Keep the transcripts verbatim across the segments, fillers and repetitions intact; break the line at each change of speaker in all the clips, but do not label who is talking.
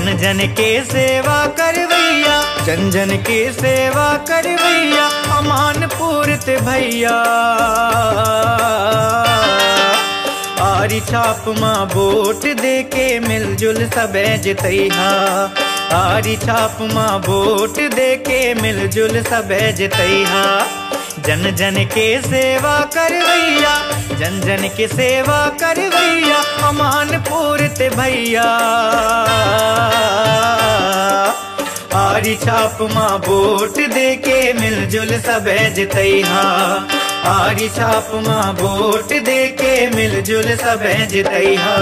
जन जन के सेवा करवैया, जन जन के सेवा करवैया, अमान पूरत भैया। आरी छाप माँ वोट दे के मिलजुल सबे जितैहा, आरी छाप माँ वोट दे के मिलजुल सबे जितैहा। जन जन के सेवा करवैया, जन जन के सेवा करवैया, अमान पूरत भैया। आरी छाप माँ वोट दे के मिलजुल सबे जितैहा, आरी छाप माँ वोट दे के मिलजुल सबे जितैहा।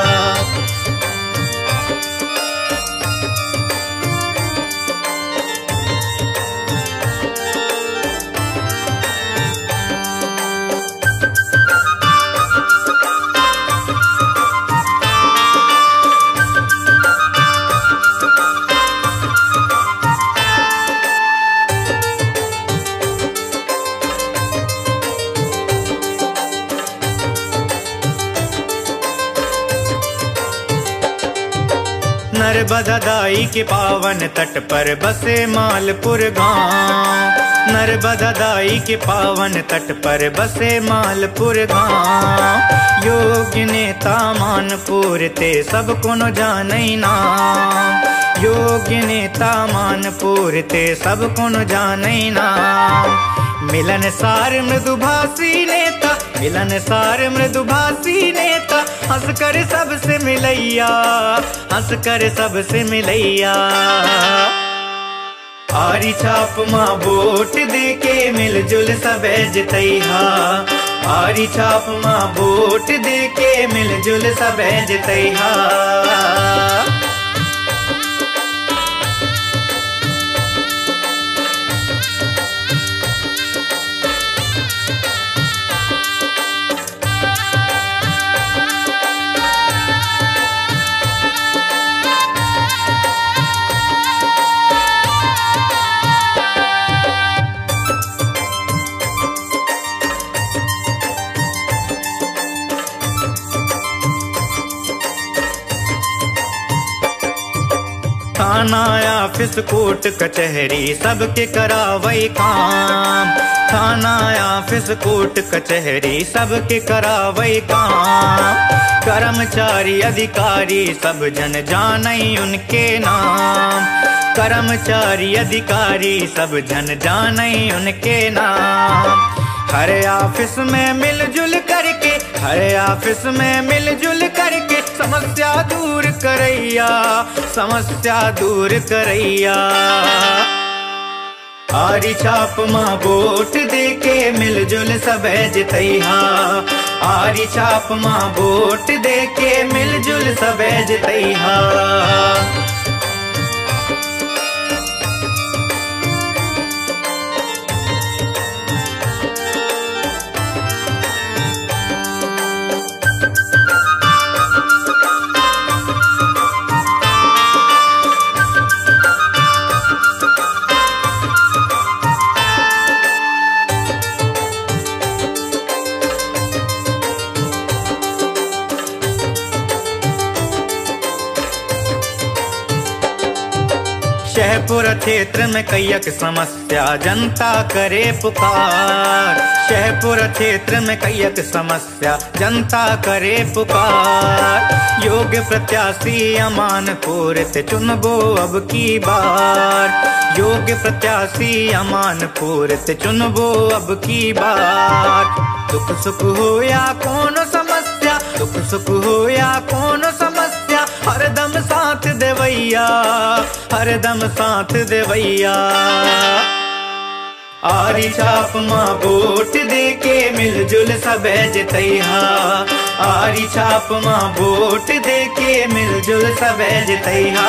नर्मदा दाई के पावन तट पर बसे मालपुर गाँव, नर्मदा दाई के पावन तट पर बसे मालपुर गाँव। योग्य नेता मानपुर ते सब कोनो जानई नाम, योग्य नेता मानपुर ते सब कोनो जानई नाम। मिलन सार मृदुभाषी नेता, मिलन सार मृदुभाषी नेता, हंस कर सबसे मिलैया, हंस कर सबसे मिलैया। आरी छाप माँ वोट दे के मिलजुल सबे जितैहा, आरी छाप माँ वोट दे के मिलजुल सबे जितैहा। थाना ऑफिस कोर्ट कचहरी सबके करावई काम, थाना ऑफिस कोर्ट कचहरी सबके करावई काम। कर्मचारी अधिकारी सब जन जानई उनके नाम, कर्मचारी अधिकारी सब जन जानई उनके नाम। हर ऑफिस में मिलजुल करके, हर ऑफिस में मिलजुल करके, समस्या दूर करैया, समस्या दूर करैया। आरी छाप माँ वोट दे के मिलजुल सबे जितैहा, आरी छाप माँ वोट दे के मिलजुल सबे जितैहा। शहपुर क्षेत्र में कईयक समस्या जनता करे पुकार, शहपुर क्षेत्र में कईयक समस्या जनता करे पुकार। योग्य प्रत्याशी अमानपुर से चुनबो अब की बार, योग्य प्रत्याशी अमानपुर से चुनबो अब की बार। दुख सुख हो या कौन समस्या, दुख सुख हो या कौन समस्या, हरदम साथ देवैया, हरदम साथ देवैया। आरी छाप माँ वोट दे के मिलजुल सबे जितैहा, आरी छाप माँ वोट दे के मिलजुल सबे जितैहा।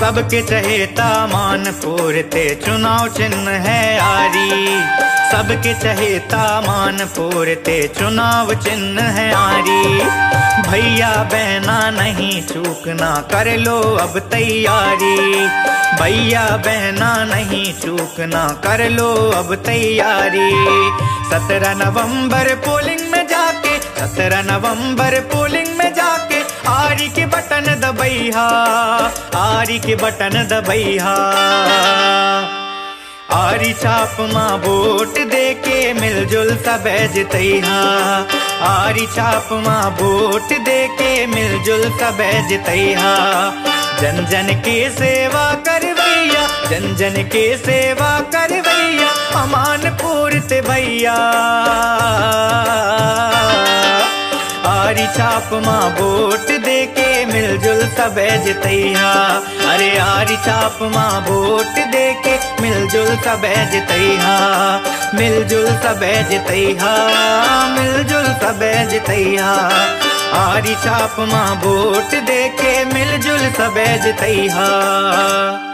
सबके चहेता मानपुर ते चुनाव चिन्ह है आरी। सबके चहेता मानपुर ते चुनाव चिन्ह है आरी। भैया बहना नहीं चूकना कर लो अब तैयारी। भैया बहना नहीं चूकना कर लो अब तैयारी। सत्रह नवंबर पोलिंग में जाके, सत्रह नवंबर पोलिंग में जाके आरी के बटन दबैहा, आरी के बटन दबैहा। आरी छाप माँ वोट देके मिलजुल सब जितैहा। आरी छाप माँ वोट देके मिलजुल सब जितैहा। जन जन के सेवा करवैया, जन जन के सेवा करवैया अमानपुर ते भैया। आरी छाप माँ वोट देके मिलजुल सब जितैहा। अरे आरी छाप माँ वोट देके मिलजुल सब जितैहा। मिलजुल सब जितैहा, मिलजुल सब जितैहा। आरी छाप माँ वोट देके मिलजुल सब जितैहा।